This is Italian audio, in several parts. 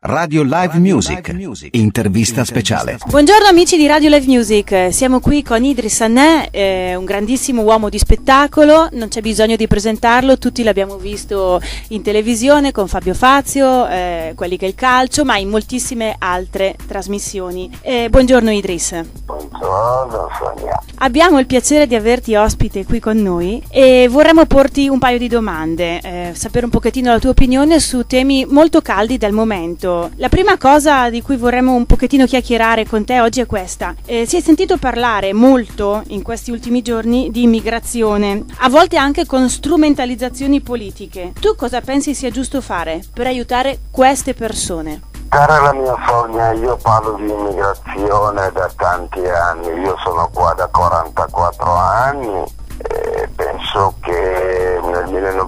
Radio Live Music, intervista speciale. Buongiorno amici di Radio Live Music, siamo qui con Idriss Hanè, un grandissimo uomo di spettacolo, non c'è bisogno di presentarlo, tutti l'abbiamo visto in televisione con Fabio Fazio, Quelli che il calcio, ma in moltissime altre trasmissioni. Buongiorno Idriss. Buongiorno Sonia. Abbiamo il piacere di averti ospite qui con noi e vorremmo porti un paio di domande, sapere un pochettino la tua opinione su temi molto caldi del momento. La prima cosa di cui vorremmo un pochettino chiacchierare con te oggi è questa. Si è sentito parlare molto in questi ultimi giorni di immigrazione, a volte anche con strumentalizzazioni politiche. Tu cosa pensi sia giusto fare per aiutare queste persone? Cara la mia Sonia, io parlo di immigrazione da tanti anni, io sono qua da 44 anni e penso che nel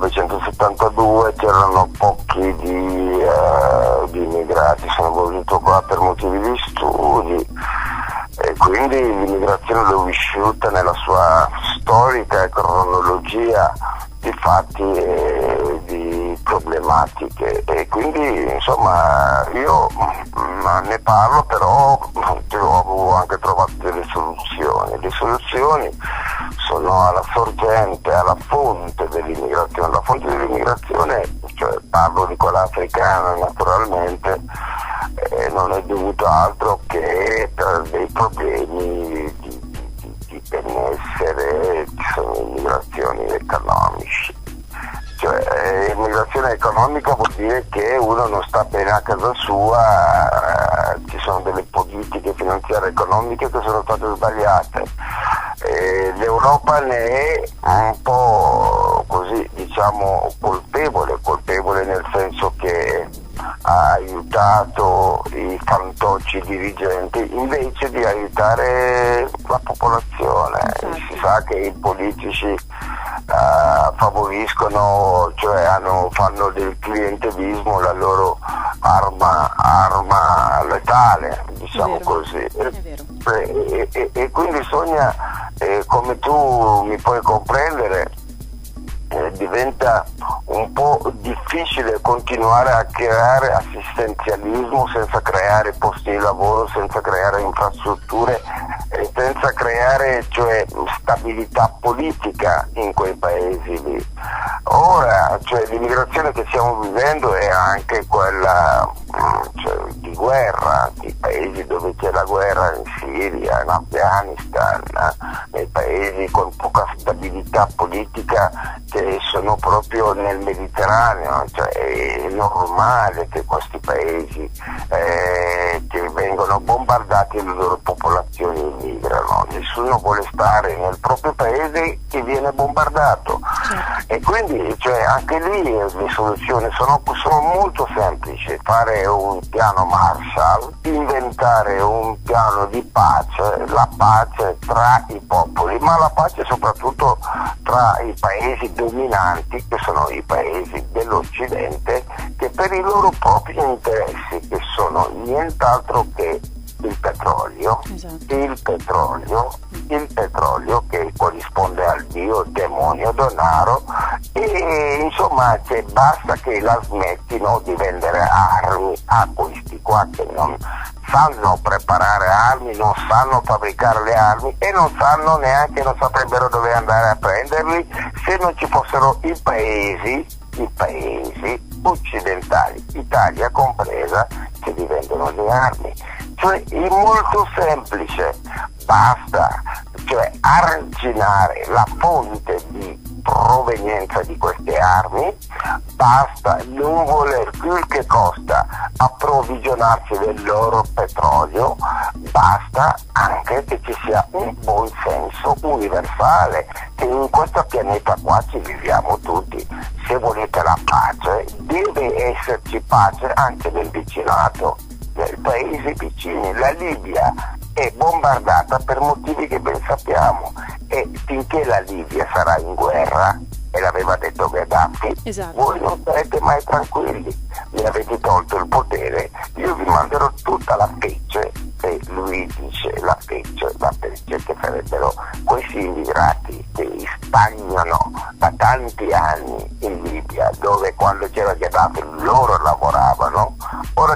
1972 c'erano pochi di immigrati, sono venuto qua per motivi di studi e quindi l'immigrazione l'ho vissuta nella sua storica cronologia di fatti e di problematiche e quindi insomma io ne parlo, però ho anche trovato delle soluzioni. Le soluzioni sono alla sorgente, alla fonte dell'immigrazione. La fonte dell'immigrazione, cioè parlo di quella africana naturalmente, non è dovuto altro che per dei problemi di benessere, ci sono immigrazioni economici. Cioè, immigrazione economica vuol dire che uno non sta bene a casa sua, ci sono delle politiche finanziarie economiche che sono state sbagliate. L'Europa ne è un po' così, diciamo, colpevole nel senso che ha aiutato i fantocci dirigenti invece di aiutare la popolazione. Si sa che i politici favoriscono, cioè fanno del clientelismo la loro arma letale, diciamo così. E quindi Sonia, come tu mi puoi comprendere, diventa un po' difficile continuare a creare assistenzialismo senza creare posti di lavoro, senza creare infrastrutture e senza creare, cioè, stabilità politica in quei paesi lì. Ora, cioè, l'immigrazione che stiamo vivendo è anche quella di guerra, di paesi dove c'è la guerra, in Siria, in Afghanistan, nei paesi con poca stabilità politica che sono proprio nel Mediterraneo. Cioè, è normale che questi paesi che vengono bombardati e le loro popolazioni immigrano. Nessuno vuole stare nel proprio paese che viene bombardato. E quindi, cioè, anche lì le soluzioni sono molto semplici: fare un piano Marshall, inventare un piano di pace, la pace tra i popoli, ma la pace soprattutto tra i paesi dominanti, che sono i paesi dell'Occidente, che per i loro propri interessi, che sono nient'altro che il petrolio, il petrolio che corrisponde al dio demonio denaro, e insomma basta che la smettino di vendere armi a questi qua che non sanno preparare armi, non sanno fabbricare le armi e non saprebbero dove andare a prenderli se non ci fossero i paesi occidentali, Italia compresa, che li vendono le armi. Cioè, è molto semplice, basta, cioè, arginare la fonte di provenienza di queste armi, basta non voler più che costa approvvigionarsi del loro petrolio, basta anche che ci sia un buon senso universale, che in questo pianeta qua ci viviamo tutti. Se volete la pace, deve esserci pace anche nel vicinato, nei paesi vicini. La Libia è bombardata per motivi che ben sappiamo, e finché la Libia sarà in guerra, e l'aveva detto Gheddafi, voi non sarete mai tranquilli, mi avete tolto il potere, io vi manderò tutta la fecce, e lui dice la fecce che sarebbero questi immigrati che stagnano da tanti anni in Libia, dove quando c'era Gheddafi loro lavoravano, ora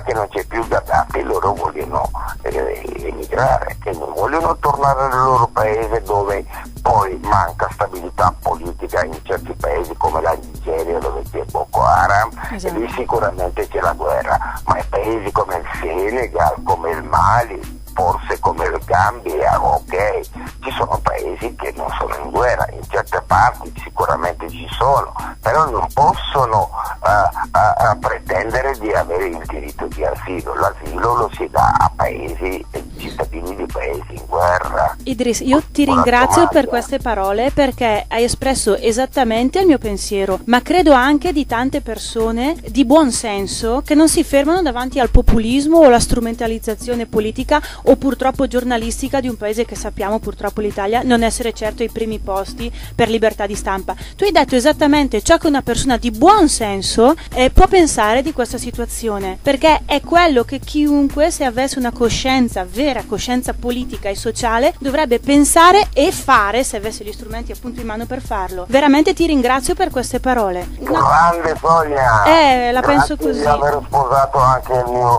che non c'è più Gheddafi, loro vogliono emigrare e non vogliono tornare nel loro paese, dove poi manca stabilità politica in certi paesi come la Nigeria, dove c'è Boko Haram, esatto. E lì sicuramente c'è la guerra, ma in paesi come il Senegal, come il Mali, forse come il Gambia, ok, ci sono paesi che non sono in guerra, in certe parti sicuramente ci sono, però non possono pretendere di avere il diritto di asilo. L'asilo lo si dà a paesi, cittadini di paesi in guerra. Idris, io ti ringrazio per queste parole, perché hai espresso esattamente il mio pensiero, ma credo anche di tante persone di buon senso che non si fermano davanti al populismo o alla strumentalizzazione politica o purtroppo giornalistica di un paese che sappiamo, purtroppo l'Italia, non essere certo ai primi posti per libertà di stampa. Tu hai detto esattamente ciò che una persona di buon senso può pensare di questa situazione, perché è quello che chiunque, se avesse una coscienza, vera coscienza politica e sociale, dovrebbe pensare e fare, se avesse gli strumenti appunto in mano per farlo. Veramente ti ringrazio per queste parole. Grande Sonia! La penso così. Grazie di aver sposato anche il mio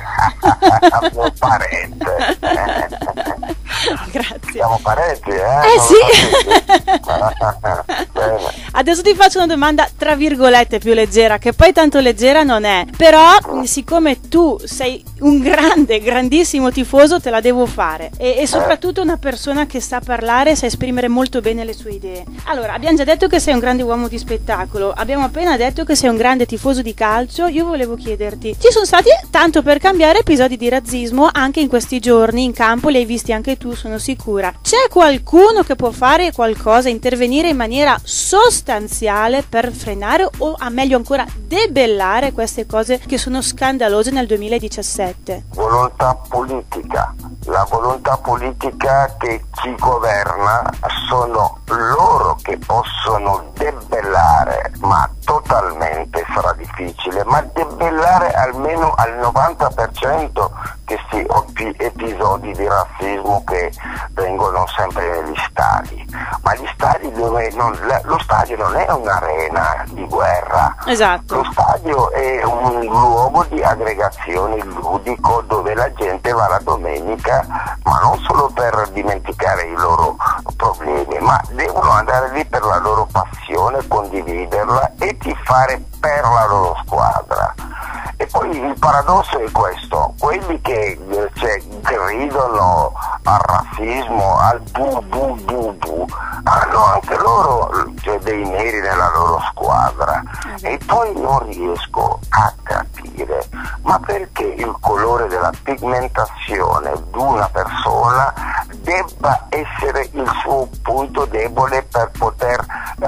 parente. Grazie. Siamo parenti, sì. Adesso ti faccio una domanda tra virgolette più leggera, che poi tanto leggera non è, però siccome tu sei un grandissimo tifoso, te la devo fare, e soprattutto una persona che sa parlare, sa esprimere molto bene le sue idee. Allora, abbiamo già detto che sei un grande uomo di spettacolo, abbiamo appena detto che sei un grande tifoso di calcio. Io volevo chiederti, ci sono stati, tanto per cambiare, episodi di razzismo anche in questi giorni in campo, li hai visti anche tu, sono sicura. C'è qualcuno che può fare qualcosa, intervenire in maniera sostanziale per frenare, o a meglio ancora debellare queste cose che sono scandalose nel 2017? Volontà politica. La volontà politica che chi governa, sono loro che possono debellare, ma totalmente sarà difficile, ma debellare almeno al 90% questi episodi di razzismo che vengono sempre negli stadi. Ma gli stadi lo stadio non è un'arena di guerra. Esatto. Lo stadio è un luogo di aggregazione ludico dove la gente va la domenica, ma non solo per dimenticare i loro problemi, ma devono andare lì per la loro passione, condividerla e tifare per la loro squadra. E poi il paradosso è questo: quelli che gridano al razzismo, al bu, hanno anche loro dei neri nella loro squadra. E poi non riesco a capire, ma perché il colore della pigmentazione di una persona debba essere il suo punto debole per poter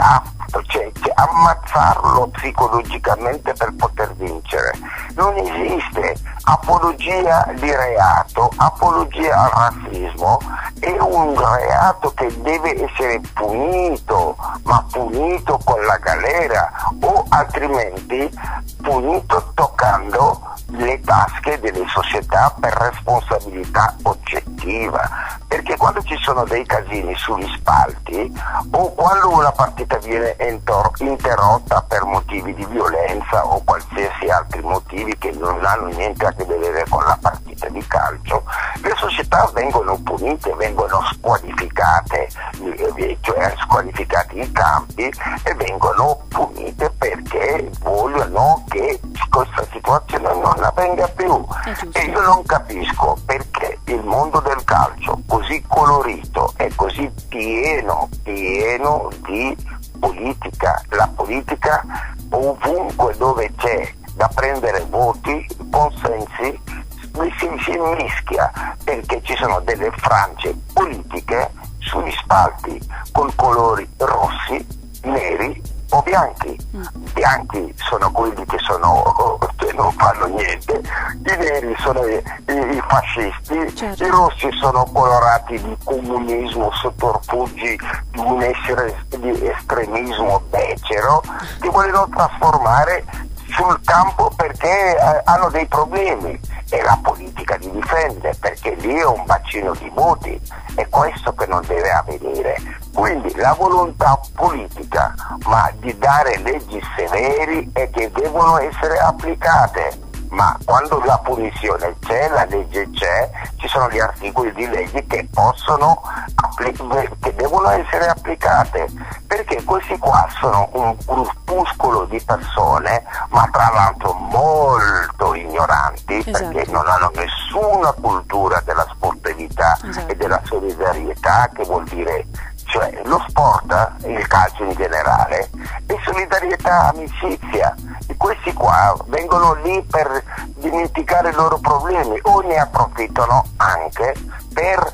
ammazzarlo psicologicamente per poter vincere. Non esiste apologia di reato. Apologia al razzismo è un reato che deve essere punito, ma punito con la galera, o altrimenti punito toccando le tasche delle società per responsabilità oggettiva. Perché quando ci sono dei casini sugli spalti, o quando una partita viene interrotta per motivi di violenza o qualsiasi altri motivi che non hanno niente a che vedere con la partita di calcio, le società vengono punite, vengono squalificate, cioè squalificati i campi, e vengono punite perché vogliono che questa situazione non avvenga più. E io non capisco perché il mondo del calcio, così colorito e così pieno di politica, la politica ovunque dove c'è da prendere voti, consensi, si mischia, perché ci sono delle frange politiche sugli spalti con colori rossi, neri o bianchi. Bianchi sono quelli che non fanno niente, i neri sono i fascisti, certo. I rossi sono colorati di comunismo, sotterfugi di un essere di estremismo becero che vogliono trasformare sul campo perché hanno dei problemi, e la politica li difende perché lì è un bacino di voti. È questo che non deve avvenire. Quindi la volontà politica, ma di dare leggi severi e che devono essere applicate. ma quando la punizione c'è, la legge c'è, ci sono gli articoli di legge che possono che devono essere applicate, perché questi qua sono un gruppuscolo di persone, ma tra l'altro molto ignoranti, perché non hanno nessuna cultura della sportività e della solidarietà, che vuol dire, cioè, lo sport, il calcio in generale, è solidarietà, amicizia, e questi qua vengono lì per dimenticare i loro problemi o ne approfittano anche per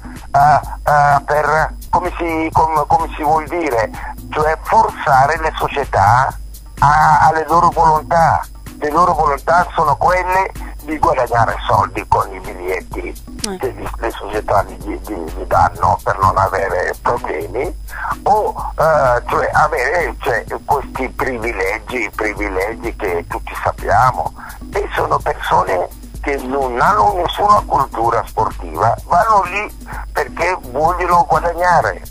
come si vuol dire, cioè forzare le società alle loro volontà. Le loro volontà sono quelle di guadagnare soldi con i biglietti che le società gli danno per non avere problemi, o cioè avere questi privilegi che tutti sappiamo, e sono persone che non hanno nessuna cultura sportiva, vanno lì perché vogliono guadagnare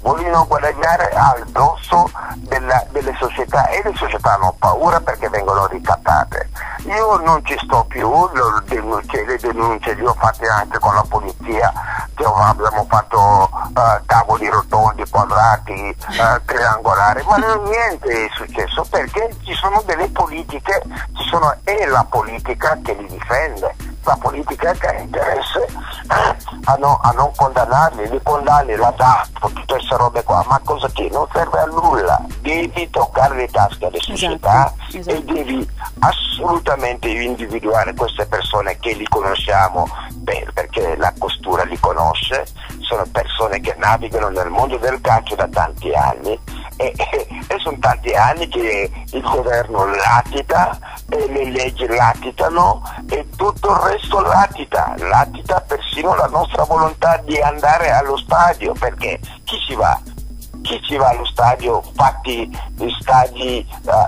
al dosso delle società, e le società hanno paura perché vengono ricattate. Io non ci sto più, le denunce le ho fatte anche con la polizia, abbiamo fatto tavoli rotondi, quadrati, triangolari, ma niente è successo, perché ci sono delle politiche, è la politica che li difende, la politica che ha interesse a non condannarli, li condanni, la DAP, tutte queste robe qua, ma cosa che non serve a nulla, devi toccare le tasche alle società e devi assolutamente individuare queste persone che li conosciamo bene, perché la costura li conosce, sono persone che navigano nel mondo del calcio da tanti anni, e sono tanti anni che il governo latita, e le leggi latitano, e tutto il resto latita persino la nostra volontà di andare allo stadio, perché chi ci va allo stadio, stadi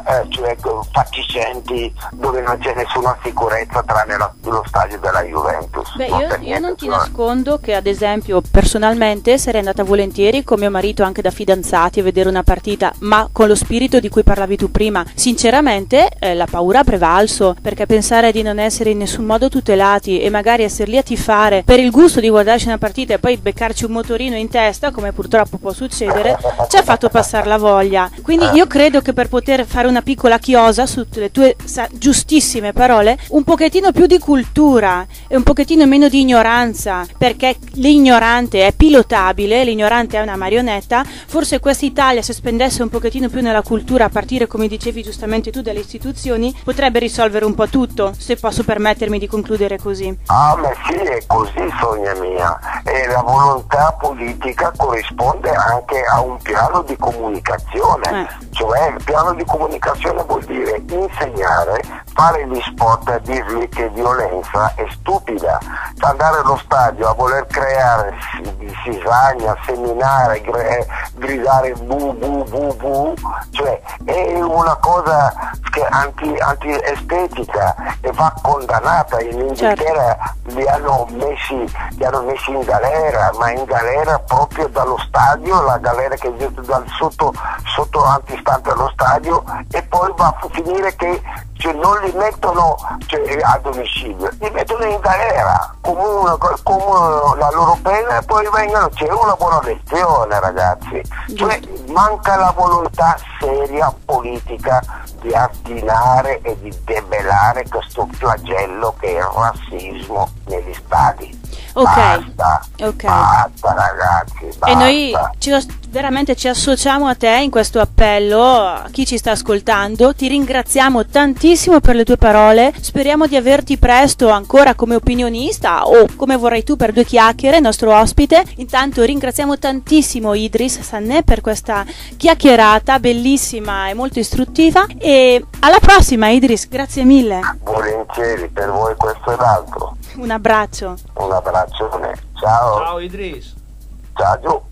fatiscenti, dove non c'è nessuna sicurezza tranne lo stadio della Juventus. Beh, io non ti nascondo che, ad esempio, personalmente sarei andata volentieri con mio marito anche da fidanzati a vedere una partita, ma con lo spirito di cui parlavi tu prima. Sinceramente la paura ha prevalso, perché pensare di non essere in nessun modo tutelati e magari essere lì a tifare per il gusto di guardarci una partita e poi beccarci un motorino in testa, come purtroppo può succedere, ci ha fatto passare la voglia. Quindi io credo che per poter fare una piccola chiosa sulle tue giustissime parole, un pochettino più di cultura e un pochettino meno di ignoranza, perché l'ignorante è pilotabile, l'ignorante è una marionetta. Forse questa Italia, se spendesse un pochettino più nella cultura, a partire, come dicevi giustamente tu, dalle istituzioni, potrebbe risolvere un po' tutto, se posso permettermi di concludere così. Ah, ma sì, è così, Sonia mia, e la volontà politica corrisponde anche a un piano di comunicazione, cioè il piano di comunicazione vuol dire insegnare, fare gli spot a dirgli che violenza è stupida, andare allo stadio a voler creare cisagna, seminare, gridare bu bu bu bu, cioè è una cosa che anti-estetica e va condannata. In Inghilterra li hanno messi in galera, ma in galera proprio dallo stadio, la galera che esiste dal sotto antistante allo stadio, e poi va a finire che non li mettono a domicilio, li mettono in galera come la loro pena, e poi c'è una buona lezione, ragazzi, cioè manca la volontà seria politica di ordinare e di debellare questo flagello che è il razzismo negli stadi. Basta, ragazzi, basta. E noi veramente ci associamo a te in questo appello, a chi ci sta ascoltando. Ti ringraziamo tantissimo per le tue parole, speriamo di averti presto ancora come opinionista, o come vorrai tu, per due chiacchiere, nostro ospite. Intanto ringraziamo tantissimo Idris Sanné per questa chiacchierata bellissima e molto istruttiva, e alla prossima Idris, grazie mille. Volentieri, per voi questo e l'altro. Un abbraccio. Un abbraccione, ciao. Ciao Idris. Ciao giù.